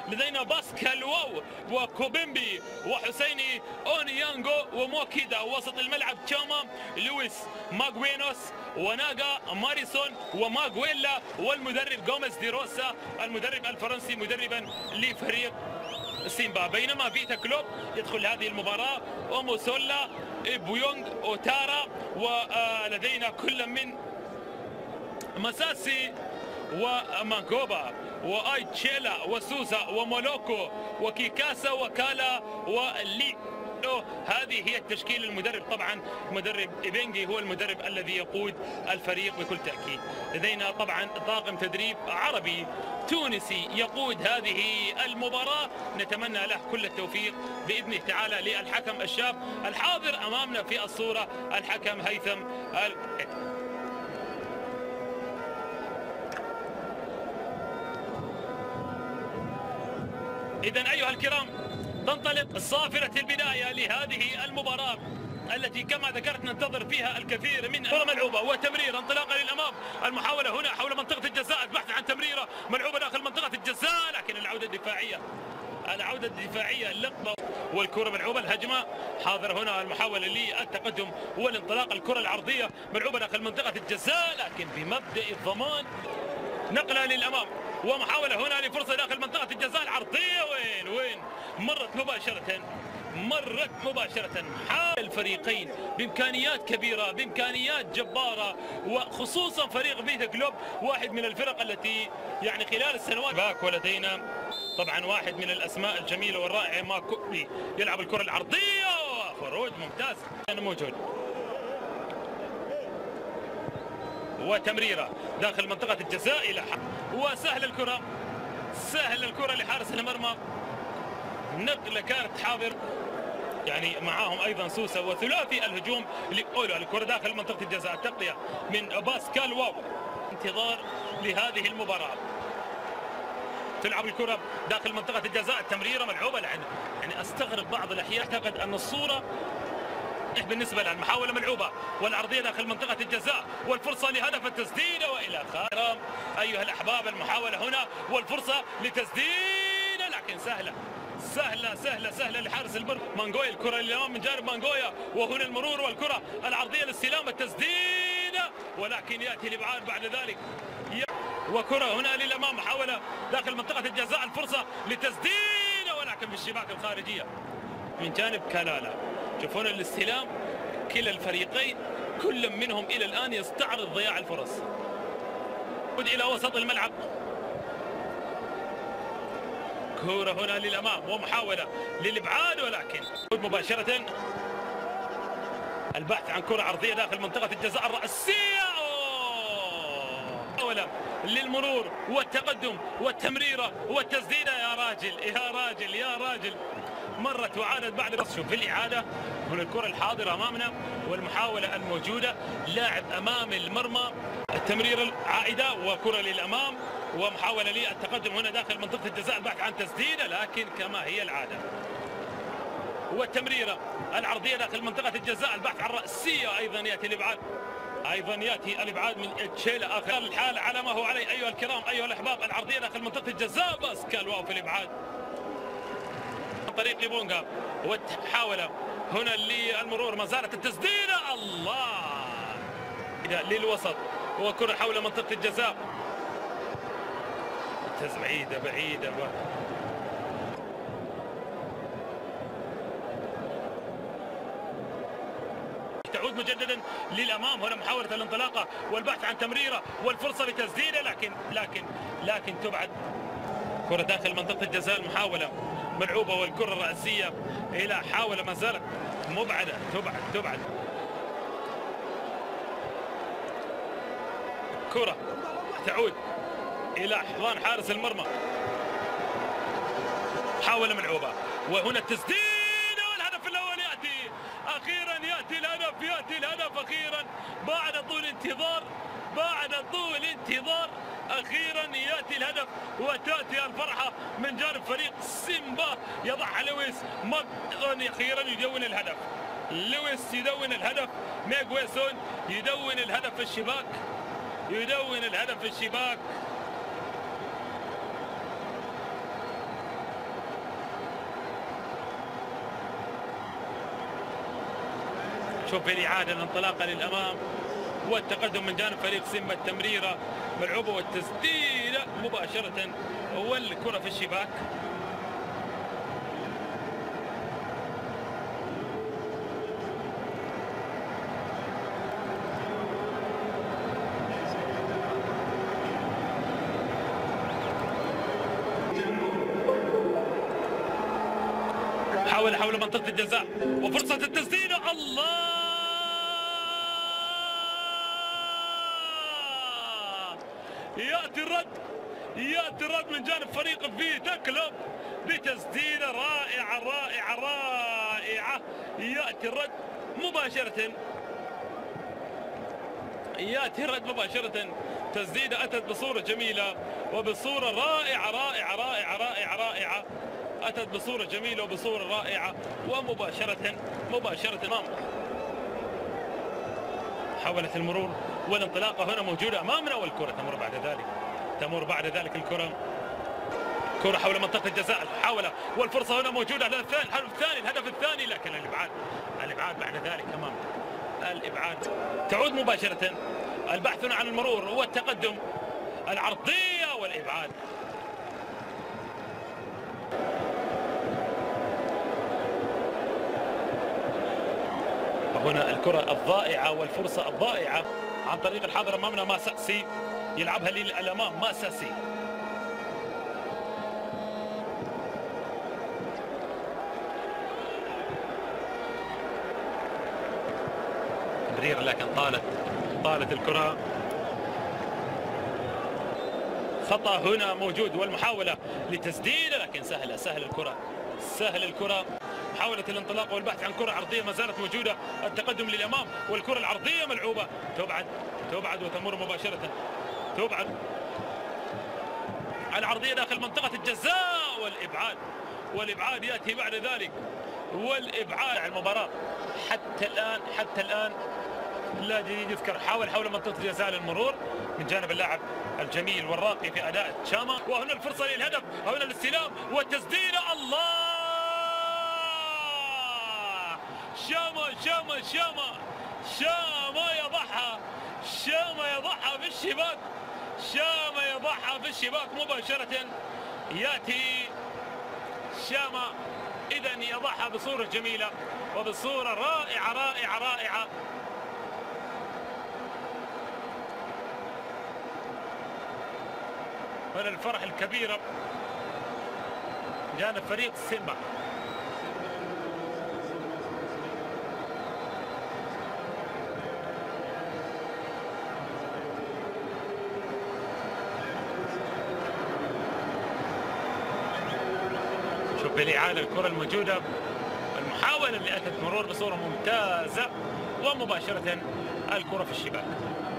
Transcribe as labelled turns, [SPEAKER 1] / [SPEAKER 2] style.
[SPEAKER 1] لدينا باسكال واو وكوبيمبي وحسيني اونيانغو وموكيدا. وسط الملعب تشاما، لويس ماغوينوس وناغا ماريسون وماغويلا، والمدرب غوميز دي روسا المدرب الفرنسي مدربا لفريق سيمبا. بينما فيتا كلوب يدخل هذه المباراة اوموسولا، بويونغ، اوتارا، ولدينا كل من مساسي ومانكوبا وايتشيلا وسوزا ومولوكو وكيكاسا وكالا ولي. هذه هي التشكيل. المدرب طبعا مدرب إيبنجي هو المدرب الذي يقود الفريق بكل تأكيد. لدينا طبعا طاقم تدريب عربي تونسي يقود هذه المباراة، نتمنى له كل التوفيق بإذنه تعالى. للحكم الشاب الحاضر أمامنا في الصورة الحكم هيثم إذن أيها الكرام تنطلق صافرة البداية لهذه المباراة التي كما ذكرت ننتظر فيها الكثير من كرة ملعوبة وتمرير انطلاقا للأمام. المحاولة هنا حول منطقة الجزاء، البحث عن تمريرة ملعوبة داخل منطقة الجزاء، لكن العودة الدفاعية اللقطة والكرة ملعوبة. الهجمة حاضر هنا المحاولة للتقدم والانطلاق. الكرة العرضية ملعوبة داخل منطقة الجزاء، لكن بمبدأ الضمان نقلة للأمام. ومحاولة هنا لفرصة داخل منطقة الجزاء العرضية. وين مرت مباشرة. حال الفريقين بإمكانيات كبيرة، بإمكانيات جبارة، وخصوصا فريق فيتا كلوب واحد من الفرق التي يعني خلال السنوات باك. ولدينا طبعا واحد من الأسماء الجميلة والرائعة ماكوبي يلعب الكرة العرضية، خروج ممتاز موجود، وتمريرة داخل منطقة الجزاء إلى وسهل الكرة لحارس المرمى. نقلة كانت حاضر يعني معاهم ايضا سوسة، وثلاثي الهجوم لأولو. الكرة داخل منطقة الجزاء، التغطية من باسكال واو. انتظار لهذه المباراة. تلعب الكرة داخل منطقة الجزاء، التمريرة ملعوبة. يعني استغرب بعض الاحيان، اعتقد ان الصورة بالنسبة لها المحاولة ملعوبة والعرضية داخل منطقة الجزاء، والفرصة لهدف التسديد وإلى آخره. أيها الأحباب المحاولة هنا والفرصة لتسديد، لكن سهلة لحارس المرمى مانجويا. الكرة للأمام من جانب مانجويا، وهنا المرور والكرة العرضية للاستلام التسديد، ولكن يأتي الإبعاد بعد ذلك. وكرة هنا للأمام، محاولة داخل منطقة الجزاء، الفرصة لتسديد ولكن في الشباك الخارجية من جانب كالالا. شوفون الاستلام، كلا الفريقين كل منهم إلى الآن يستعرض ضياع الفرص. إلى وسط الملعب، كرة هنا للأمام ومحاولة للإبعاد، ولكن مباشرة البحث عن كرة عرضية داخل منطقة الجزاء الرأسية. محاولة للمرور والتقدم والتمريرة والتسديدة. يا راجل مرت وعادت بعد بس. شوف في الإعادة هنا الكرة الحاضرة أمامنا والمحاولة الموجودة، لاعب أمام المرمى، التمريرة العائدة وكرة للأمام ومحاولة للتقدم هنا داخل منطقة الجزاء، البحث عن تسديدة، لكن كما هي العادة. والتمريرة العرضية داخل منطقة الجزاء، البحث عن رأسية، أيضا يأتي الإبعاد من تشيلا. آخر الحال على ما هو عليه أيها الكرام أيها الأحباب. العرضية داخل منطقة الجزاء، باسكال واو في الإبعاد عن طريق ليبونغا، والحاولة هنا للمرور، ما زالت التسديدة، الله للوسط، وكرة حول منطقة الجزاء، بعيدة تعود مجددا للامام. هنا محاولة الانطلاقة والبحث عن تمريرة والفرصة لتسديدة، لكن تبعد. كرة داخل منطقة الجزاء، المحاولة ملعوبة والكرة الرأسية الى حاولة ما زالت مبعدة، تبعد. كرة تعود الى حضان حارس المرمى، محاولة ملعوبة وهنا التسديد والهدف الاول ياتي اخيرا. ياتي الهدف اخيرا بعد طول انتظار اخيرا ياتي الهدف، وتاتي الفرحه من جانب فريق سيمبا. يضعها لويس اخيرا يدون الهدف. لويس يدون الهدف، ميغويسون يدون الهدف في الشباك. شوف الإعادة الانطلاقة للأمام والتقدم من جانب فريق سيمبا. التمريرة ملعوبة والتسديدة مباشرة والكرة في الشباك. حول منطقة الجزاء وفرصة التسديدة. الله، يأتي الرد من جانب فريق فيتا كلوب بتسديدة رائعة. يأتي الرد مباشرة. تسديدة أتت بصورة جميلة وبصورة رائعة. أتت بصورة جميلة وبصورة رائعة ومباشرة أمام. حاولت المرور والانطلاقة هنا موجودة أمامنا والكرة تمر بعد ذلك الكرة حول منطقة الجزاء. المحاولة والفرصة هنا موجودة الهدف الثاني لكن الإبعاد بعد ذلك أمام. الإبعاد تعود مباشرة. البحث هنا عن المرور والتقدم، العرضية والإبعاد. هنا الكرة الضائعة والفرصة الضائعة عن طريق الحاضر أمامنا ماساسي، يلعبها للأمام ماساسي. تمرير لكن طالت الكرة. خطأ هنا موجود والمحاولة لتسديدة لكن سهل الكرة. محاولة الانطلاق والبحث عن كرة عرضية ما زالت موجودة. التقدم للأمام والكرة العرضية ملعوبة تبعد وتمر مباشرة. العرضية داخل منطقة الجزاء والإبعاد يأتي بعد ذلك. والإبعاد عن المباراة حتى الآن لا جديد يذكر. حول منطقة الجزاء للمرور من جانب اللاعب الجميل والراقي في أداء تشاما. وهنا الفرصة للهدف، هنا الاستلام والتسديدة. الله، شاما يضعها في الشباك مباشرة. يأتي شاما إذن يضعها بصورة جميلة وبصورة رائعة. هنا الفرح الكبيرة جانب فريق سيمبا. شوف بالإعادة الكرة الموجودة، المحاولة اللي أتت مرور بصورة ممتازة ومباشرة الكرة في الشباك.